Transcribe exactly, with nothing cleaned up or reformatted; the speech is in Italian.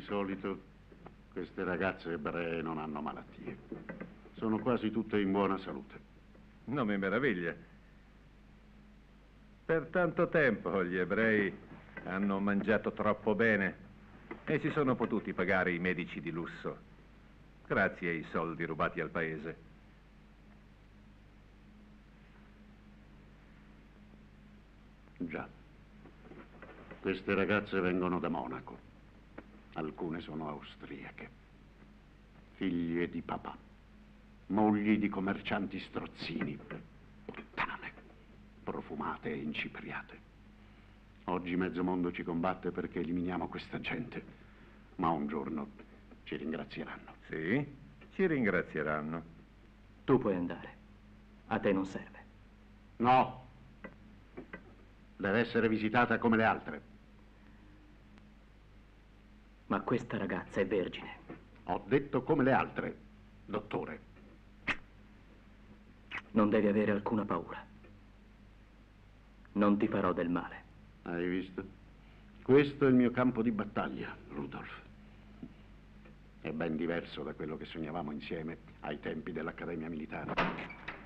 solito queste ragazze ebree non hanno malattie. Sono quasi tutte in buona salute. Non mi meraviglia. Per tanto tempo gli ebrei hanno mangiato troppo bene e si sono potuti pagare i medici di lusso, grazie ai soldi rubati al paese. Già. Queste ragazze vengono da Monaco. Alcune sono austriache. Figlie di papà. Mogli di commercianti strozzini. Puttane. Profumate e incipriate. Oggi mezzo mondo ci combatte perché eliminiamo questa gente. Ma un giorno ci ringrazieranno. Sì, ci ringrazieranno. Tu puoi andare. A te non serve. No. Deve essere visitata come le altre. Ma questa ragazza è vergine. Ho detto come le altre, dottore. Non devi avere alcuna paura. Non ti farò del male. Hai visto? Questo è il mio campo di battaglia, Rudolf. È ben diverso da quello che sognavamo insieme ai tempi dell'Accademia Militare.